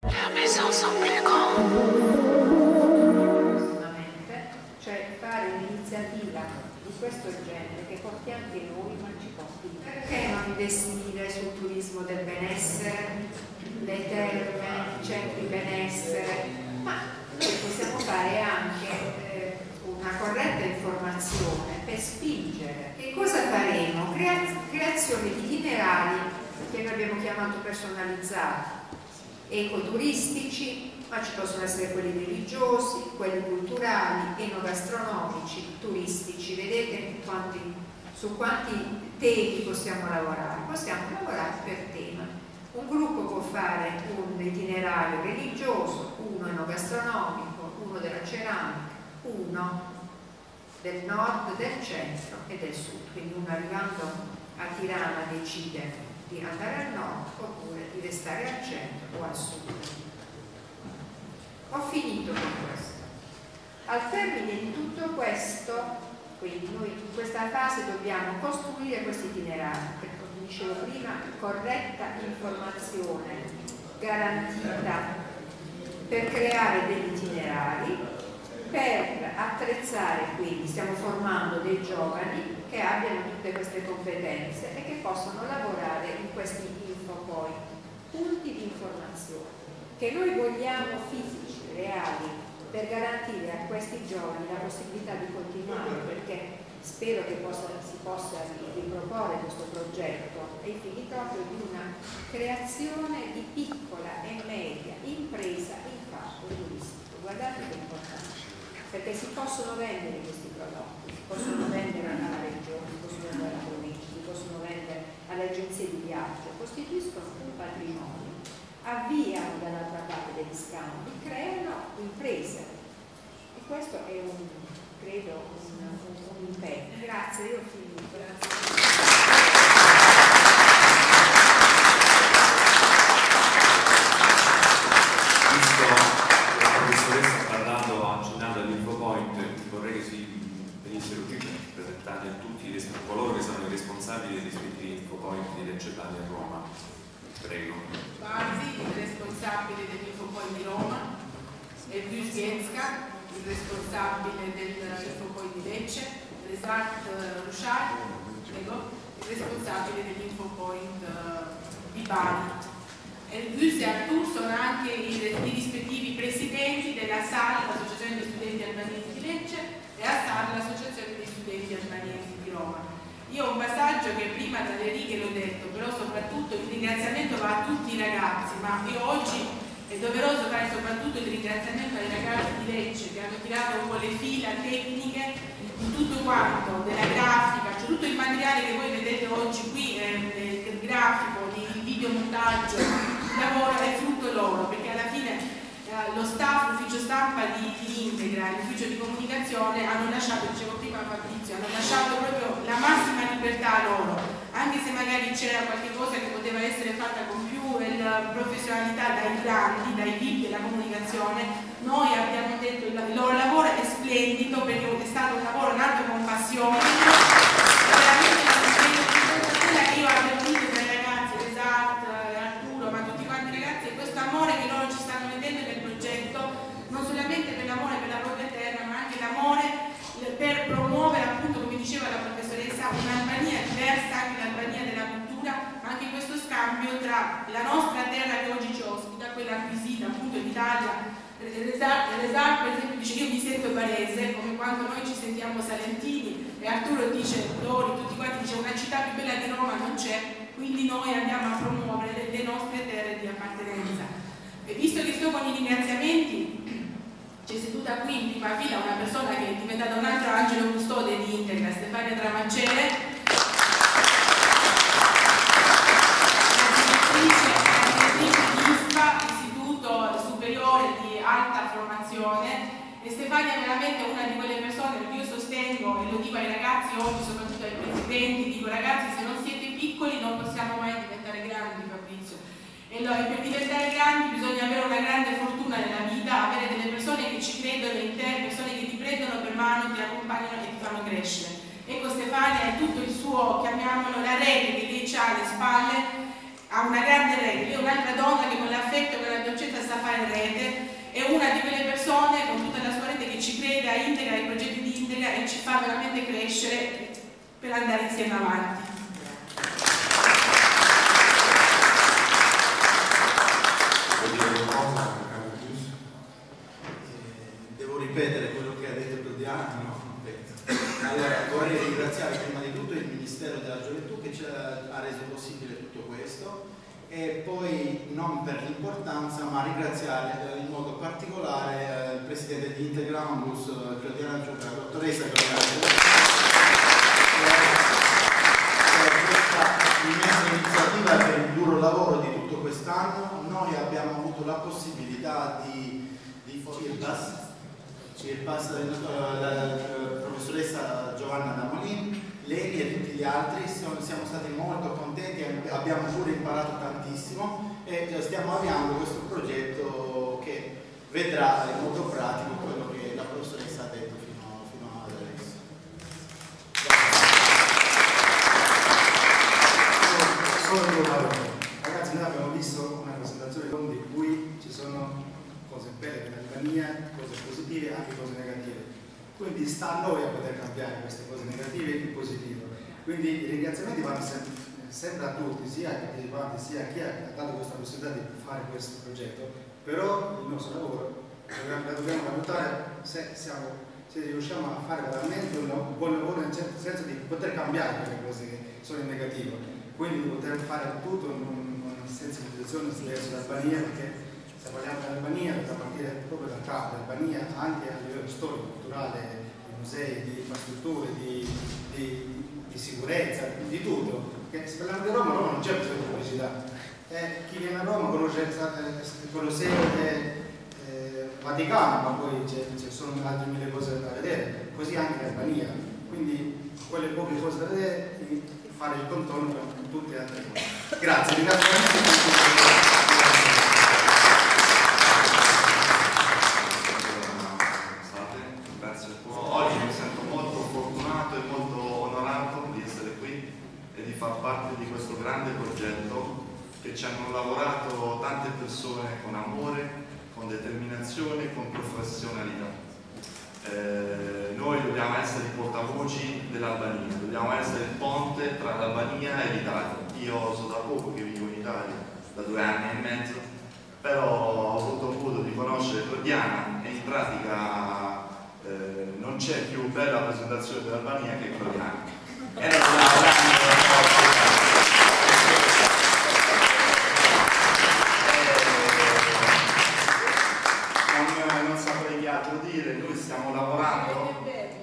Leurs maisons sont plus grandes. Cioè fare un'iniziativa di questo genere che porti anche noi, ma ci porti. Perché non investire sul turismo del benessere, le terme, i centri benessere? Ma noi possiamo fare anche una corretta informazione per spingere. Che cosa faremo? Creazione di itinerari che noi abbiamo chiamato personalizzati, ecoturistici, ma ci possono essere quelli religiosi, quelli culturali, enogastronomici, turistici. Vedete su quanti temi possiamo lavorare? Possiamo lavorare per tema. Un gruppo può fare un itinerario religioso, uno enogastronomico, uno della ceramica, uno del nord, del centro e del sud. Quindi uno arrivando a Tirana decide di andare al nord oppure di restare al centro o al sud. Ho finito con questo. Al termine di tutto questo, quindi noi in questa fase dobbiamo costruire questi itinerari, perché come dicevo prima, corretta informazione garantita per creare degli itinerari, per attrezzare, quindi stiamo formando dei giovani che abbiano tutte queste competenze e che possano lavorare in questi infopoint, punti di informazione che noi vogliamo fisici, reali, per garantire a questi giovani la possibilità di continuare, perché spero che si possa riproporre questo progetto ai fini proprio di una creazione di piccola e media impresa in campo turistico. Guardate che importante, perché si possono vendere questi prodotti, si possono vendere alla regione, si possono vendere alla provincia, si possono vendere alle agenzie di viaggio, costituiscono un patrimonio, avviano dall'altra parte degli scambi, creano imprese e questo è credo un impegno. Grazie, io ho finito. Coloro che sono i responsabili dei rispettivi infopoint di Lecce Bari a Roma. Prego. Basi, il responsabile dell'infopoint di Roma, e Viesca, il responsabile dell'infopoint di Lecce, Resart Rushal, prego, il responsabile dell'infopoint di Bari. E Gus e Artur sono anche i rispettivi presidenti della SAL, l'Associazione degli Studenti Albanesi di Lecce, e a SAL, l'Associazione degli Studenti Albanesi di Roma. Io ho un passaggio che prima dalle righe l'ho detto, però soprattutto il ringraziamento va a tutti i ragazzi, ma io oggi è doveroso fare soprattutto il ringraziamento ai ragazzi di Lecce che hanno tirato un po' le fila tecniche di tutto quanto, della grafica, cioè tutto il materiale che voi vedete oggi qui, il grafico, il videomontaggio, il lavoro è frutto loro, perché alla fine lo staff, l'ufficio stampa di Integra, l'ufficio di comunicazione hanno lasciato, dicevo prima Fabrizio, hanno lasciato proprio la massima libertà a loro, anche se magari c'era qualche cosa che poteva essere fatta con più professionalità dai grandi, dai VIP della comunicazione. Noi abbiamo detto il loro lavoro è splendido perché è stato un lavoro nato con passione, veramente quella che io abbia avuto per i ragazzi, Resart, Arturo, ma tutti quanti i ragazzi, e questo amore che loro ci stanno mettendo nel progetto, non solamente per l'amore per la propria terra, ma anche l'amore per promuovere, appunto, come diceva la professoressa, un'Albania diversa, anche l'Albania della cultura, anche in questo scambio tra la nostra terra che oggi ci ospita, quella acquisita appunto in Italia. Resart per esempio dice io mi sento barese, come quando noi ci sentiamo salentini, e Arturo dice, Dori, tutti quanti dice una città più bella di Roma non c'è, quindi noi andiamo a promuovere le nostre terre di appartenenza. E visto che sto con i ringraziamenti, c'è seduta qui in prima fila una persona che è diventata un altro angelo custode di Integra, Stefania Tramagere, Istituto Superiore di Alta Formazione, e Stefania è veramente una di quelle persone che io sostengo e lo dico ai ragazzi oggi, soprattutto ai presidenti, dico ragazzi, se non siete piccoli non possiamo mai diventare grandi, Fabrizio, e per diventare grandi bisogna avere una grande fortuna nella vita, avere delle persone che ci credono in te, persone che ti prendono per mano, ti accompagnano e ti fanno crescere. Ecco, Stefania è tutto il suo, chiamiamolo la rete che lei ha alle spalle, ha una grande rete, lei è un'altra donna che con l'affetto e con la dolcezza sa fa veramente crescere per andare insieme avanti. Devo ripetere quello che ha detto Claudiana? No, non penso. Allora, vorrei ringraziare prima di tutto il Ministero della Gioventù che ci ha reso possibile tutto questo, e poi, non per l'importanza, ma ringraziare in modo particolare il Presidente di Integrambus, Claudiana Giuca, la dottoressa Claudiana Giuca, per questa immensa iniziativa e per il duro lavoro di tutto quest'anno. Noi abbiamo avuto la possibilità di CIRPAS, la professoressa Giovanna Damolin, lei e tutti gli altri siamo stati molto contenti, abbiamo pure imparato tantissimo e stiamo avviando questo progetto che vedrà in modo pratico quello che la professoressa ha detto fino ad adesso. Solo due parole. Ragazzi, noi abbiamo visto una presentazione di cui ci sono cose belle per l'Albania, cose positive e anche cose negative. Quindi sta a noi a poter cambiare queste cose negative in positivo. Quindi i ringraziamenti vanno sempre a tutti, sia ai partecipanti sia a chi ha dato questa possibilità di fare questo progetto, però il nostro lavoro lo dobbiamo valutare se riusciamo a fare veramente un buon lavoro, nel senso di poter cambiare quelle cose che sono in negativo, quindi di poter fare tutto in una sensibilizzazione verso l'Albania, perché se parliamo dell'Albania dobbiamo partire proprio da capo. L'Albania anche a livello storico, culturale, di musei, di infrastrutture, di sicurezza, di tutto. Perché se parliamo di Roma, Roma non c'è bisogno di pubblicità. Chi viene a Roma conosce il Colosseo Vaticano, ma poi ci sono altre mille cose da vedere, così anche l'Albania. Quindi quelle poche cose da vedere, fare il contorno per tutte le altre cose. Grazie, ringrazio veramente. Oggi mi sento molto fortunato e molto onorato di essere qui e di far parte di questo grande progetto che ci hanno lavorato tante persone con amore, con determinazione, con professionalità. Noi dobbiamo essere i portavoci dell'Albania, dobbiamo essere il ponte tra l'Albania e l'Italia. Io so da poco che vivo in Italia, da 2 anni e mezzo, però ho avuto modo di conoscere Claudiana e in pratica non c'è più bella presentazione dell'Albania che Claudiana. Non saprei che altro dire, noi stiamo lavorando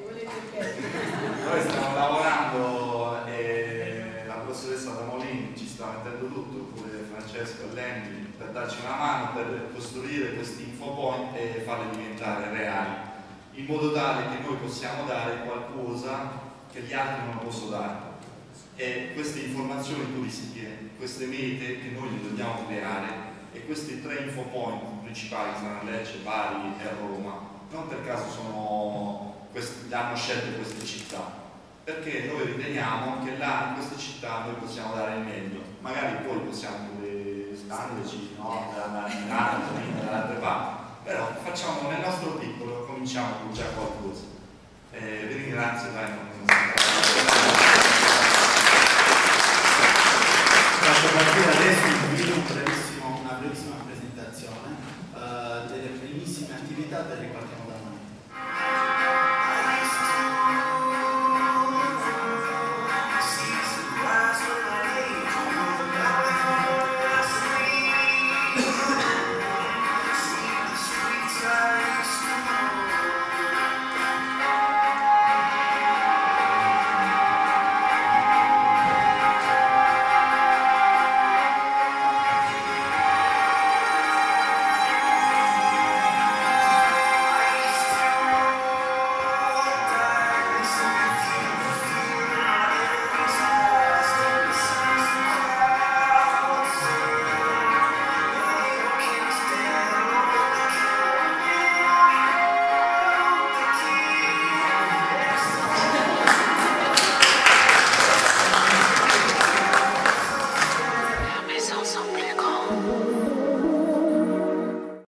e la professoressa Damolin ci sta mettendo tutto, pure Francesco e Lendi, per darci una mano per costruire questi infopoint e farli diventare reali, in modo tale che noi possiamo dare qualcosa che gli altri non possono dare. E queste informazioni turistiche, queste mete che noi dobbiamo creare, e questi 3 infopoint principali, saranno Lecce, Bari e Roma, non per caso hanno scelto queste città, perché noi riteniamo che là in queste città noi possiamo dare il meglio. Magari poi possiamo pure standarci, no? Da altre parti, però facciamo nel nostro piccolo, cominciamo già qualcosa. Vi ringrazio, Faccio partire adesso una brevissima presentazione delle primissime attività del Dipartimento